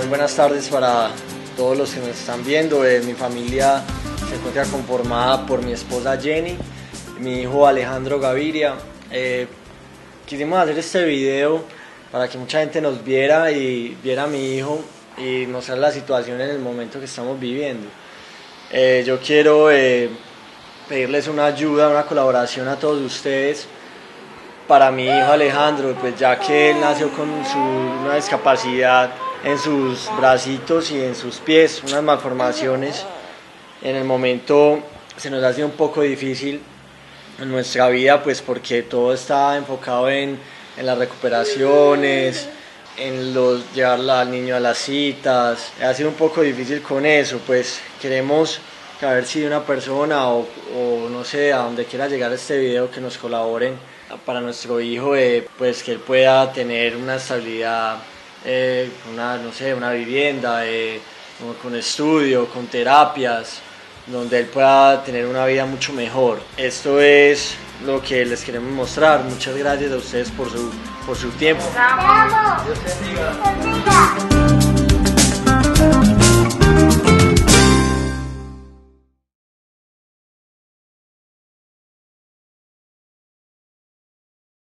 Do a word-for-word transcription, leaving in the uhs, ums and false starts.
buenas tardes para todos los que nos están viendo. Eh, mi familia se encuentra conformada por mi esposa Jenny, mi hijo Alejandro Gaviria. Eh, quisimos hacer este video para que mucha gente nos viera y viera a mi hijo y mostrar la situación en el momento que estamos viviendo. Eh, yo quiero eh, pedirles una ayuda, una colaboración a todos ustedes para mi hijo Alejandro, pues ya que él nació con su, una discapacidad en sus bracitos y en sus pies, unas malformaciones. En el momento se nos hace un poco difícil en nuestra vida, pues porque todo está enfocado en, en las recuperaciones, en los, llevar al niño a las citas. Ha sido un poco difícil con eso, pues queremos que a ver si una persona o, o no sé, a donde quiera llegar este video, que nos colaboren para nuestro hijo, eh, pues que él pueda tener una estabilidad, eh, una, no sé, una vivienda, eh, con estudio, con terapias, donde él pueda tener una vida mucho mejor. Esto es lo que les queremos mostrar. Muchas gracias a ustedes por su, por su tiempo. Dios te bendiga.